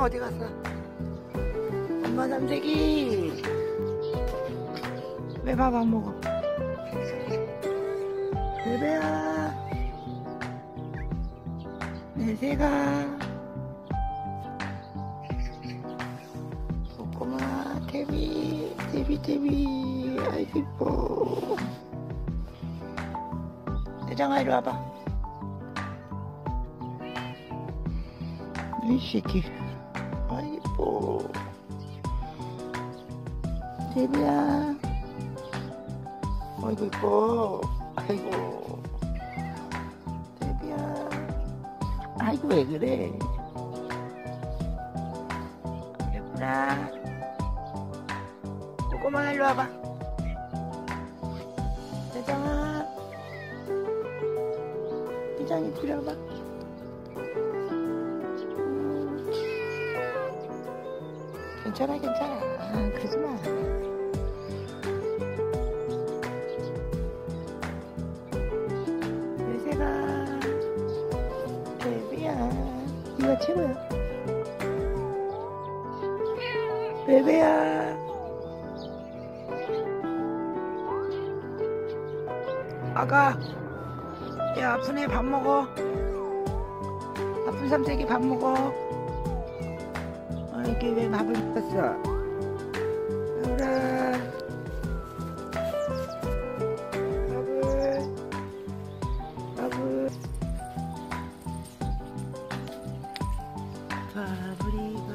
대장 어디 갔어? 엄마 삼색이 왜 밥 안 먹어? 베베야 내 새가 꼬꼬마 데비 아이고 이뻐. 대장아 이리 와봐. 이 새끼 아이고 이뻐. 데비야 아이고 이뻐. 아이고 데비야 아이고 왜 그래. 예쁘나 꼬꼬마 일로 와봐. 대장아 대장이 들어봐. 괜찮아 그러지마. 내새가 베비야 네가 최고야. 베베야 아가 야 아프네 밥 먹어. 아픈 삼색이 밥 먹어. 이게 왜 밥을 먹었어? 아우라 바브리가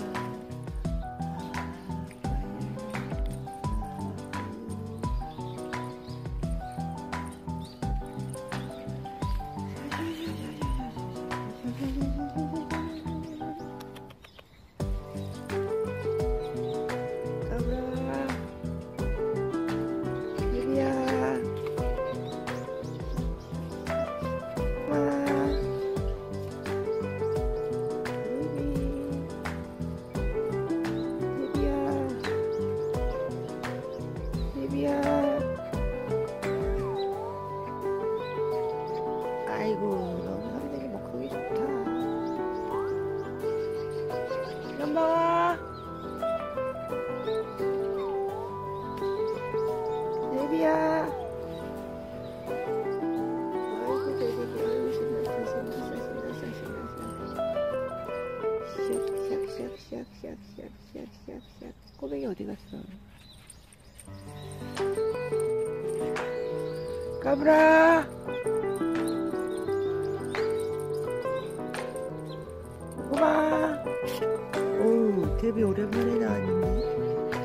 아이고 너무 삼색이 목욕이 좋다. 연방아 데비야 아이고 데비 아이고 신났어 샥샥샥샥샥샥샥 꼬맹이 어디 갔어? 까불아 꼬마. 오우 데비 오랜만에 나왔는데.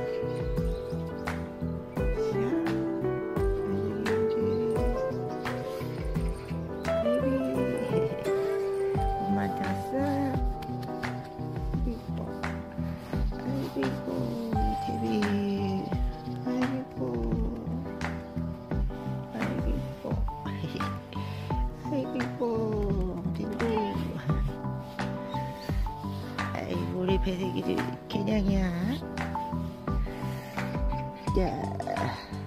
데비 엄마한테 왔어? 이뻐 아이고 이뻐 데비 아이고 이뻐 아이고 이뻐 데비. 우리 배색이들 개냥이야. 야.